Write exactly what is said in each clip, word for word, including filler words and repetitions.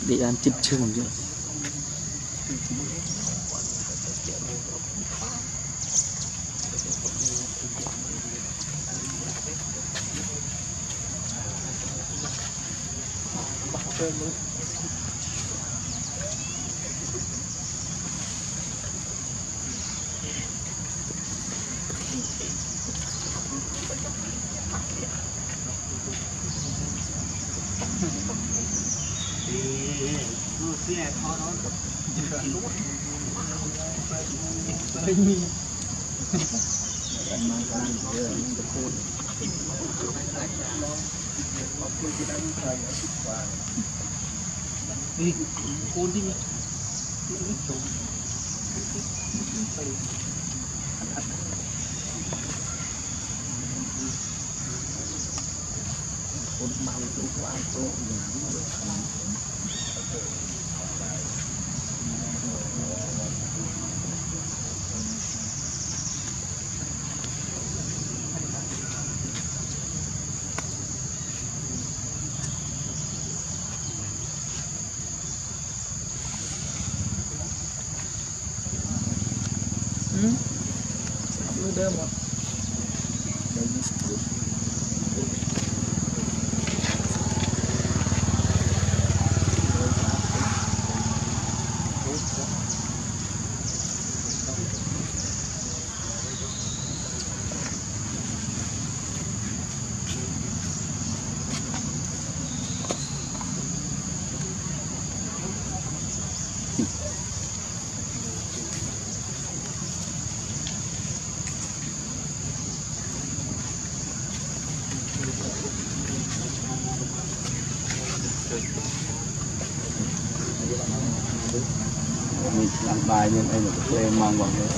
để ăn chip chừng chứ cuốn đi cuốn màu cuốn quá cuốn demo. Mình làm bài nên anh có thể mang vào đấy.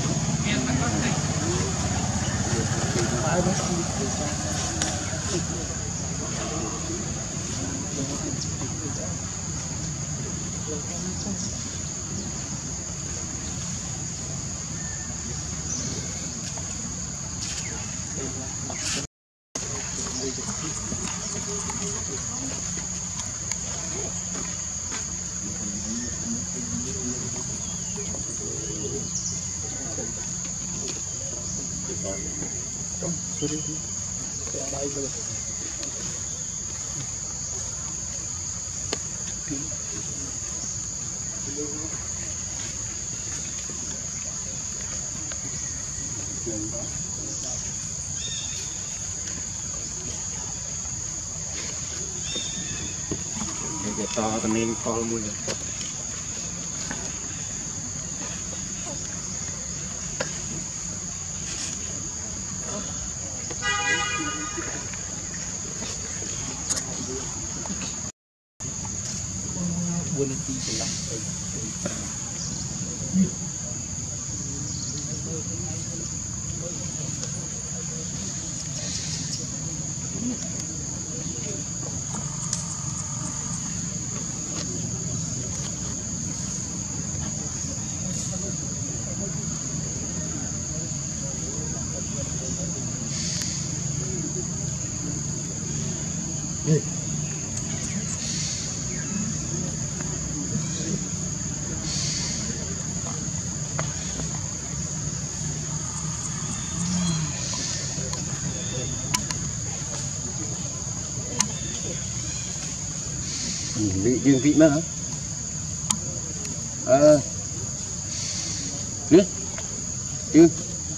Sorry. Bye bye. Cái to tầm nên to mua được. Buồn đi từ lắm. Vị dương vị mà hả? Ờ. Nước. Dương.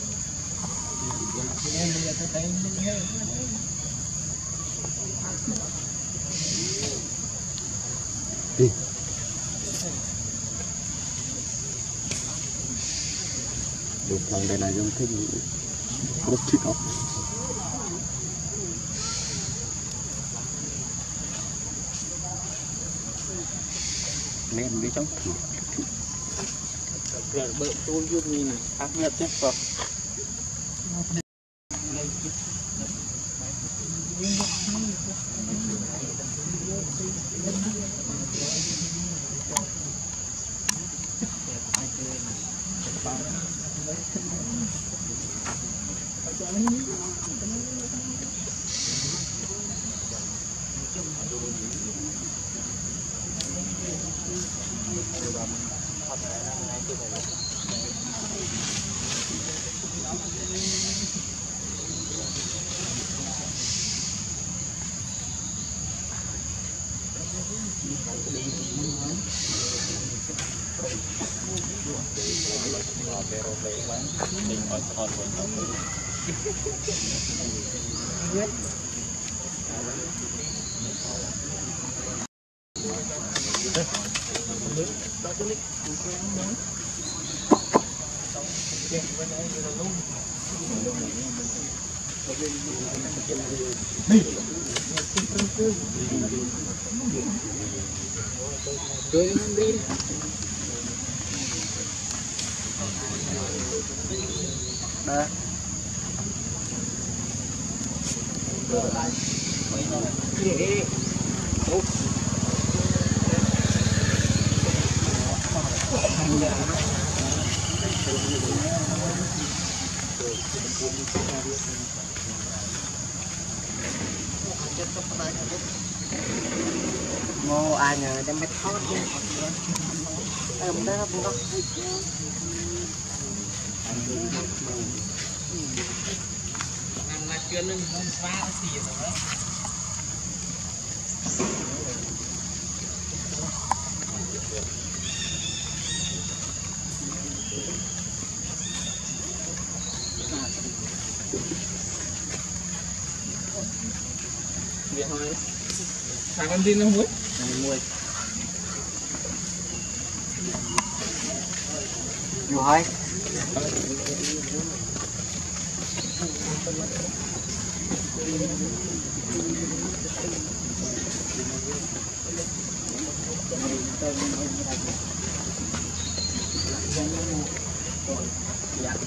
Đi. Được lần đây là giống thế gì? Rất thích không? Nên đi trong thử rồi bơm tôi vô nhìn áp nhập chắc vào Ngô ai nhờ đem mét thoát đi. Em đó cũng có. Ăn là chuyên lên con phá xì rồi. Việc thôi. Thằng con tin không muối? Muối. Nhiều hơi. Dạ.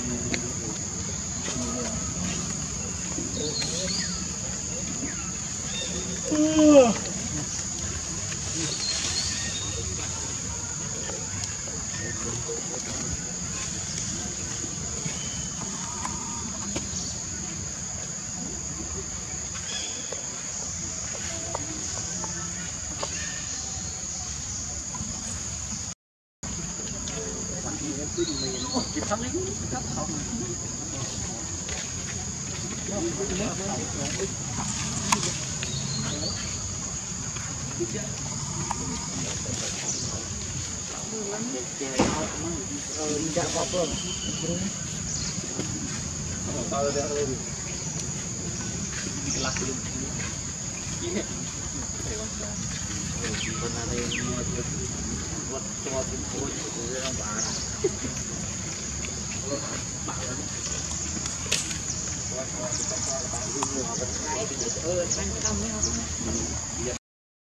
Kịp thắng lính cấp không Hãy subscribe cho kênh Ghiền Mì Gõ để không bỏ lỡ những video hấp dẫn.